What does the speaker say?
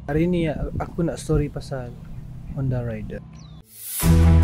Hari ni aku nak story pasal Honda Rider.